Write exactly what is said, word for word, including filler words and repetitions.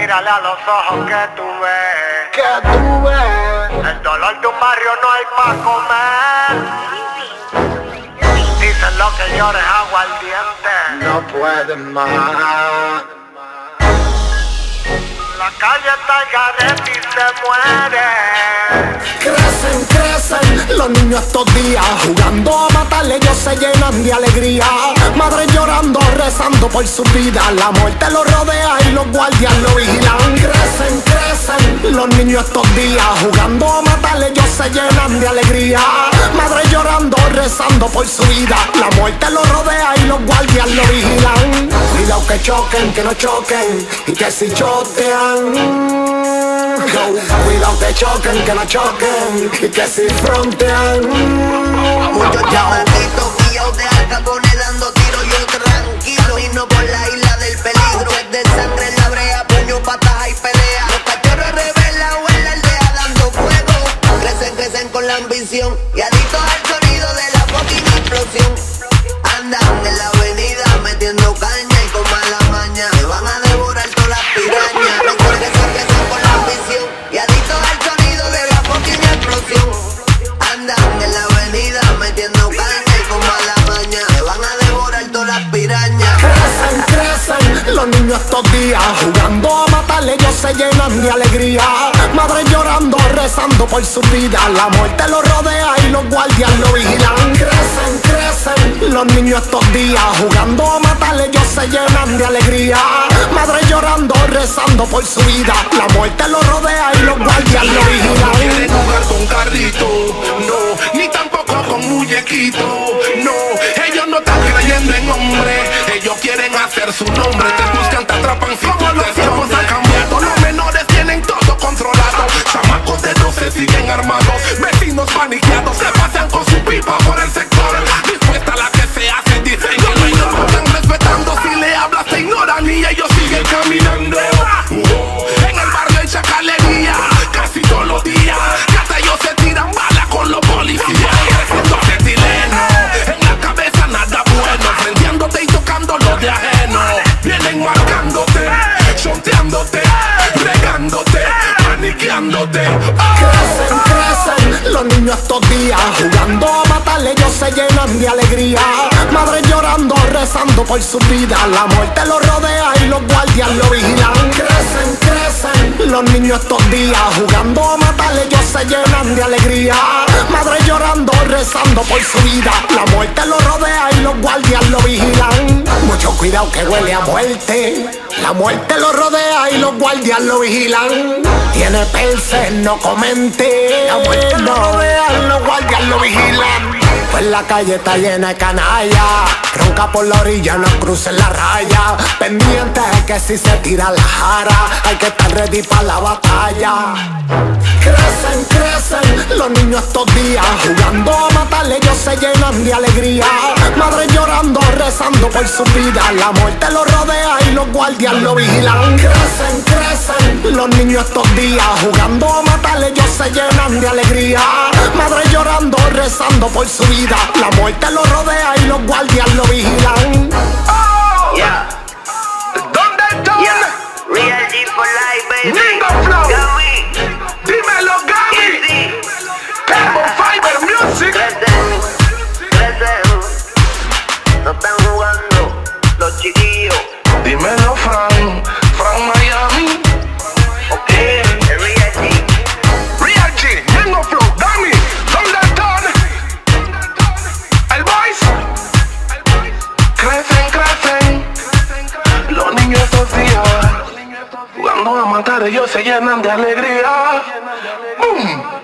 Mírale a los ojos que tú ves, que tú ves. el dolor de un barrio no hay pa' comer. Dicen lo que llores aguardiente, No pueden más. la calle está al garete y se muere. Crecen, crecen los niños estos días, jugando a matar ellos se llenan de alegría. Madres llorando, rezando por su vida, la muerte los rodea y los guardias lo vigilan. Crecen, crecen los niños estos días, jugando a matar ellos se llenan de alegría. Madres llorando, rezando por su vida, la muerte los rodea y los guardias lo vigilan. Cuidado que choquen, que no choquen, y que si chotean, cuidado que choquen, que no choquen, y que si frontean. Muchos chamaquitos guiados de alcapones dando tiros, yo tranquilo y no por la isla del peligro. Es de sangre en la brea, puño, patas y pelea. Los cachorros revelados en la aldea dando fuego. Crecen, crecen con la ambición y adictos al sonido de la fucking explosión. Andan en la avenida metiendo caña y con mala maña me van a devorar todas las pirañas. Crecen, crecen con la ambición y adictos al sonido de la fucking explosión. Andan en la avenida metiendo caña y con mala maña me van a devorar todas las pirañas. Crecen, crecen los niños estos días, jugando a matar ellos se llenan de alegría. Madres llorando, rezando por su vida, la muerte los rodea y los guardias lo vigilan. Crecen, crecen los niños estos días, jugando a matar ellos se llenan de alegría. Madres llorando, rezando por su vida, la muerte los rodea y los guardias lo vigilan. No quieren jugar con carrito, no, ni tampoco con muñequito, no. Ellos no están creyendo en hombre, ellos quieren hacer su nombre. Te buscan, te atrapan, si como los tiempos han cambiado. Los menores tienen todo controlado, chamacos de doce siguen armados, vecinos paniqueados se pasean con su pipa por el sector. Dispuesta a la que se hace, dicen que no hay no están respetando. Si le hablas te ignoran y ellos siguen caminando. Oh, en el barrio hay chacalería, casi todos los días, que hasta ellos se tiran balas con los policías. Creciendo acetileno, en la cabeza nada bueno, frenteándote y tocando lo de ajeno. Vienen marcándote, chonteándote, regándote, paniqueándote. Crecen, crecen los niños estos días, jugando a matar ellos se llenan de alegría. Madres llorando, rezando por su vida, la muerte los rodea y los guardias lo vigilan. Crecen, crecen los niños estos días, jugando a matar ellos se llenan de alegría. Madres llorando, rezando por su vida, la muerte los rodea y los guardias lo vigilan. Mucho cuidado que huele a muerte, la muerte lo rodea y los guardias lo vigilan. Tiene perse, no comente, la muerte lo rodea y los guardias lo vigilan. Pues la calle está llena de canalla, ronca por la orilla, no crucen la raya. Pendiente de que si se tira la jara, hay que estar ready para la batalla. Crecen, crecen los niños estos días, jugando a matar ellos se llenan de alegría. Madres llorando, rezando por su vida, la muerte los rodea y los guardias lo vigilan. Crecen, crecen los niños estos días, jugando a matar ellos se llenan de alegría. Madres llorando, rezando por su vida, la muerte los rodea y los guardias lo vigilan. Oh, Yeah, ¿dónde están? yeah, Real G for life, baby. Ningo Flow. Gami, Dímelo, Gami. Easy. Tempo Fiber Music. Crecen, crecen, no están jugando los chiquillos. Dímelo, Fran, Fran Miami. Ok, el Real G. Real G, Ningo Flow, Gami. ¿Dónde están? El Boys. Crecen, crecen los niños estos días, jugando a matar ellos se llenan de alegría. Boom.